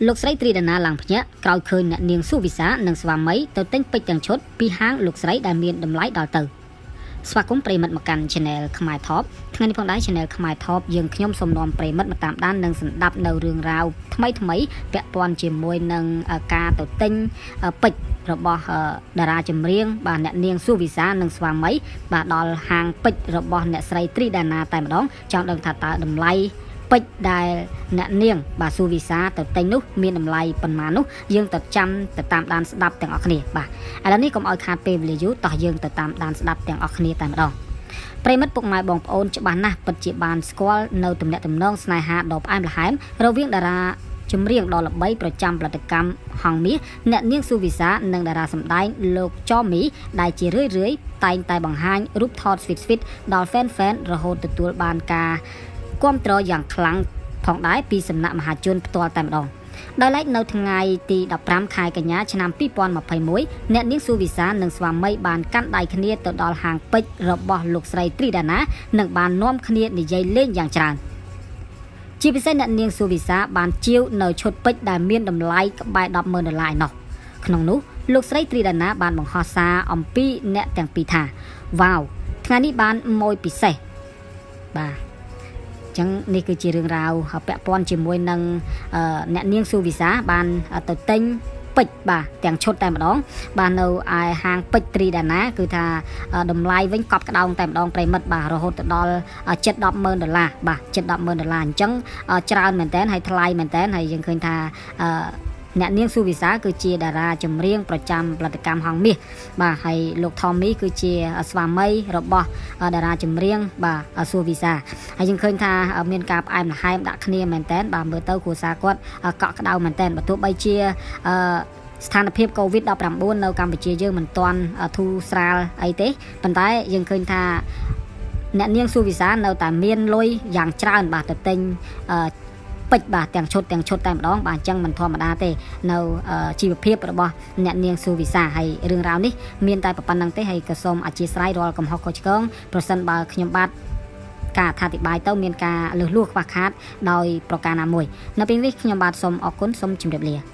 លោកស្រីត្រីដាណាឡើងភ្ញាក់ក្រោយឃើញអ្នកនាងស៊ូវិសានិងស្វាមីទៅទិញពេជ្រទាំងឈុតពីហាងលោកស្រីដែលមានតម្លៃដល់ទៅស្វាគមន៍ប្រិមិត្តមកកាន់ Channel ខ្មែរ Top ថ្ងៃនេះផងដែរ Channel ខ្មែរ Top យើងខ្ញុំសូមនាំប្រិមិត្តមកតាមដាននិងស្ដាប់នៅរឿងរ៉ាវថ្មីពាក់ព័ន្ធជាមួយនឹងការទៅទិញពេជ្ររបស់តារាចម្រៀងបាទអ្នកនាងស៊ូវិសានិងស្វាមីបាទដល់ហាងពេជ្ររបស់អ្នកស្រីត្រីដាណាតែម្ដងចង់ដឹងថាតើតម្លៃពេជ្រដែលអ្នកនាងបាទស៊ូវិសាទៅទិញនោះមានតម្លៃប៉ុន្មាននោះយើងទៅចាំទៅតាមដានស្ដាប់ទាំងអស់គ្នាបាទឥឡូវនេះកុំឲ្យខាតពេលវេលាយូរតោះយើងទៅតាមដានស្ដាប់ទាំងអស់គ្នាតែម្ដងប្រិមិត្តពុកម៉ែបងប្អូនច្បាស់ណាស់ពិតជាបានស្គាល់នៅទំនាក់ទំនងស្នេហាដ៏ផ្អែមល្ហែមរវាងតារាចម្រៀងដ៏ល្បីប្រចាំផលិតកម្មហងមាសអ្នកនាងស៊ូវិសានិងតារាសម្ដែងលោកចមីដែលជារឿយតែងតែបង្ហាញរូបថតស្វីតដល់ fan រហូតទទួលបានការគាំទ្រយ៉ាងខ្លាំងផងដែរពីសំណាក់មហាជនផ្ទាល់តែម្ដងដោយឡែកនៅថ្ងៃទី15ខែកញ្ញាឆ្នាំ2021អ្នកនាងស៊ូវិសានិងស្វាមីបានកាន់ដៃគ្នាទៅដល់ហាងពេជ្ររបស់លោកស្រីត្រីដាណានិងបាននាំគ្នានិយាយលេងយ៉ាងច្រើនជាពិសេសអ្នកនាងស៊ូវិសាបានជាវនៅឈុតពេជ្រដែលមានតម្លៃក្បែរ$10,000ឯណោះក្នុងនោះលោកស្រីត្រីដាណាបានបង្ហោះសារអំពីអ្នកទាំងពីរថាវ៉ាវថ្ងៃនេះបានម៉ួយពិសេសបាទចឹងនេះគឺជារឿងរ៉ាវពាក់ព័ន្ធជាមួយនឹងអ្នកនាងស៊ូវិសាបានទៅទិញពេជ្របាទទាំងឈុតតែម្ដងបាទនៅឯហាងពេជ្រត្រីដាណាគឺថាតម្លៃវិញកប់ក្តោងតែម្ដងប្រិមិត្តបាទរហូតដល់$70,000បាទ$70,000អញ្ចឹងច្រើនមែនតើហើយថ្លៃមែនតើហើយយើងឃើញថាអ្នកនាងស៊ូវិសាគឺជាតារាចម្រៀងប្រចាំផលិតកម្មហងមាសបាទហើយលោកថមមីគឺជាស្វាមីរបស់តារាចម្រៀងបាទស៊ូវិសាហើយយើងឃើញថាមានការផ្អែមល្ហែមដាក់គ្នាមែនតើបាទមើលទៅគ្រួសារគាត់កក់ក្ដៅមែនតើបើទោះបីជាស្ថានភាព COVID-19 នៅកម្ពុជាយើងមិនទាន់ធូរស្រាលអីទេប៉ុន្តែយើងឃើញថាអ្នកនាងស៊ូវិសានៅតែមានលុយយ៉ាងច្រើនបាទទៅទិញពេជ្របាទទាំងឈុតតែម្ដងបាទអញ្ចឹងមិនធម្មតាទេនៅជីវភាពរបស់អ្នកនាងស៊ូវិសាហើយរឿងរ៉ាវនេះមានតែប៉ុណ្្នឹងទេហើយក៏សូមអធិស្ឋានរាល់កំហុសខុសឆ្គងប្រសិនបើខ្ញុំបាទការអធិប្បាយទៅមានការលឺលួសខ្វះខាតដោយប្រការណាមួយនៅពេលនេះខ្ញុំបាទសូមអរគុណសូមជម្រាបលា